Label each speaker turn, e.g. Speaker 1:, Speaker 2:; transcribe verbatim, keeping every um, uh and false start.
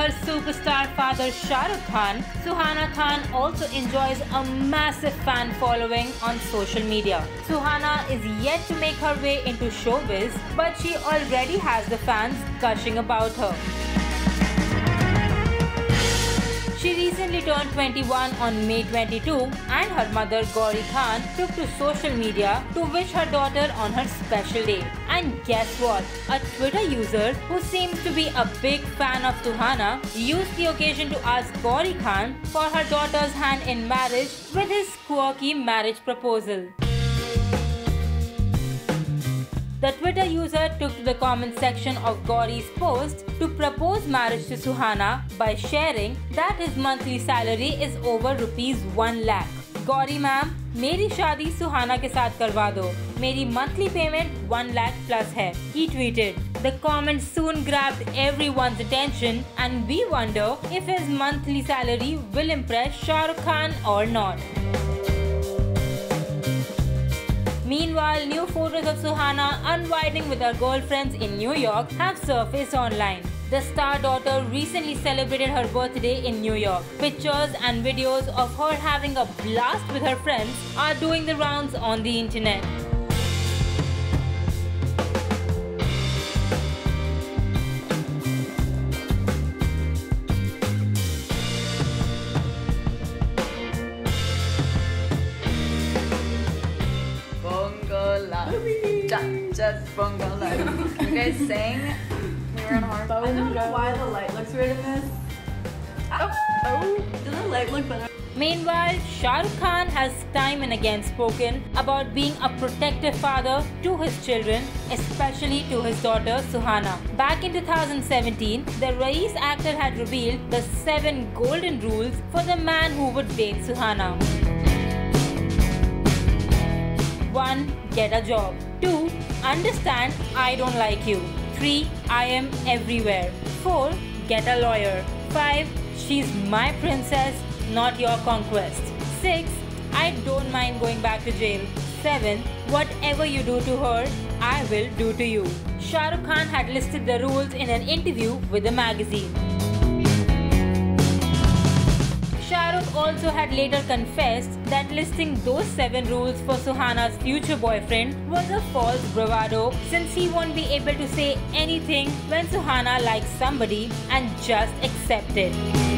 Speaker 1: her superstar father Shah Rukh Khan, Suhana Khan also enjoys a massive fan following on social media. Suhana is yet to make her way into showbiz, but she already has the fans gushing about her. She recently turned twenty-one on May twenty-second and her mother Gauri Khan took to social media to wish her daughter on her special day. And guess what? A Twitter user who seems to be a big fan of Suhana used the occasion to ask Gauri Khan for her daughter's hand in marriage with his quirky marriage proposal. The Twitter user took to the comment section of Gauri's post to propose marriage to Suhana by sharing that his monthly salary is over rupees one lakh. Gauri ma'am, मेरी शादी सुहाना के साथ करवा दो. मेरी monthly payment one lakh plus है. He tweeted. The comment soon grabbed everyone's attention and we wonder if his monthly salary will impress Shah Rukh Khan or not. Meanwhile, new photos of Suhana unwinding with her girlfriends in New York have surfaced online. The star daughter recently celebrated her birthday in New York. Pictures and videos of her having a blast with her friends are doing the rounds on the internet.
Speaker 2: Just Bongala. You guys sang? We were on horror.
Speaker 3: I don't know why the light looks weird in this.
Speaker 2: Oh, oh.
Speaker 3: Does the light look better?
Speaker 1: Meanwhile, Shah Rukh Khan has time and again spoken about being a protective father to his children, especially to his daughter Suhana. Back in two thousand seventeen, the Raees actor had revealed the seven golden rules for the man who would date Suhana. one. Get a job. two. Understand I don't like you. three. I am everywhere. four. Get a lawyer. five. She's my princess, not your conquest. six. I don't mind going back to jail. seven. Whatever you do to her, I will do to you. Shah Rukh Khan had listed the rules in an interview with the magazine. Shah Rukh also had later confessed that listing those seven rules for Suhana's future boyfriend was a false bravado, since he won't be able to say anything when Suhana likes somebody and just accept it.